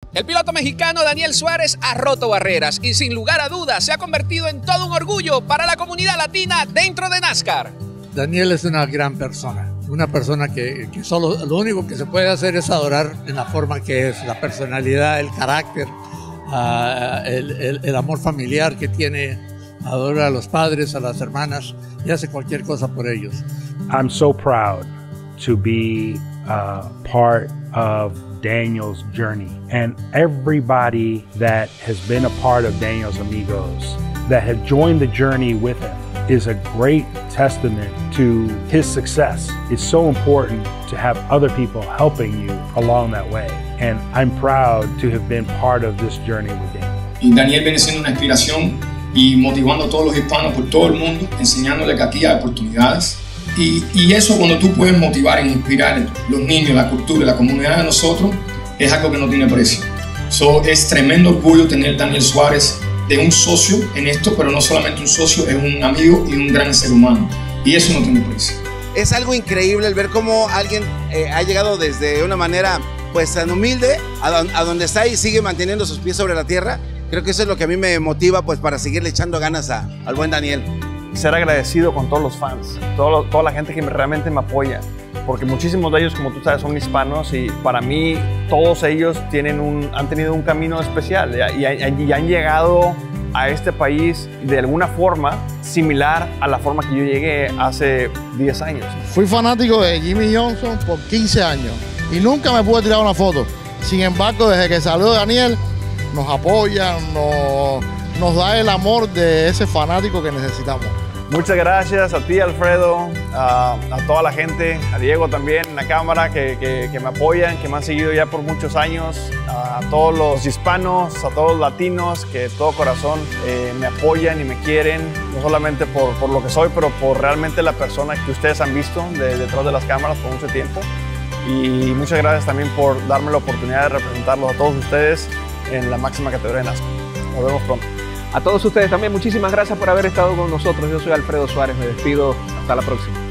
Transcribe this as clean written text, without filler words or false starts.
El piloto mexicano Daniel Suárez ha roto barreras y sin lugar a dudas se ha convertido en todo un orgullo para la comunidad latina dentro de NASCAR. Daniel es una gran persona, una persona que solo lo único que se puede hacer es adorar en la forma que es, la personalidad, el carácter, el amor familiar que tiene, adora a los padres, a las hermanas y hace cualquier cosa por ellos. I'm so proud to be part of Daniel's journey, and everybody that has been a part of Daniel's Amigos, that have joined the journey with him, is a great testament to his success. It's so important to have other people helping you along that way, and I'm proud to have been part of this journey with Daniel. Y Daniel viene siendo una inspiración y motivando a todos los hispanos por todo el mundo, enseñándole que aquí hay oportunidades. Y eso, cuando tú puedes motivar e inspirar los niños, la cultura y la comunidad de nosotros, es algo que no tiene precio. Es tremendo orgullo tener Daniel Suárez de un socio en esto, pero no solamente un socio, es un amigo y un gran ser humano. Y eso no tiene precio. Es algo increíble el ver cómo alguien ha llegado desde una manera pues tan humilde a donde está y sigue manteniendo sus pies sobre la tierra. Creo que eso es lo que a mí me motiva pues para seguirle echando ganas al buen Daniel. Ser agradecido con todos los fans, toda la gente que realmente me apoya, porque muchísimos de ellos, como tú sabes, son hispanos y para mí todos ellos han tenido un camino especial y han llegado a este país de alguna forma similar a la forma que yo llegué hace 10 años. Fui fanático de Jimmie Johnson por 15 años y nunca me pude tirar una foto. Sin embargo, desde que salió Daniel, nos apoya, nos da el amor de ese fanático que necesitamos. Muchas gracias a ti, Alfredo, a toda la gente, a Diego también en la cámara que me apoyan, que me han seguido ya por muchos años, a todos los hispanos, a todos los latinos que de todo corazón me apoyan y me quieren, no solamente por lo que soy, pero por realmente la persona que ustedes han visto detrás de las cámaras por mucho tiempo. Y muchas gracias también por darme la oportunidad de representarlos a todos ustedes en la máxima categoría de NASCAR. Nos vemos pronto. A todos ustedes también muchísimas gracias por haber estado con nosotros. Yo soy Alfredo Suárez, me despido, hasta la próxima.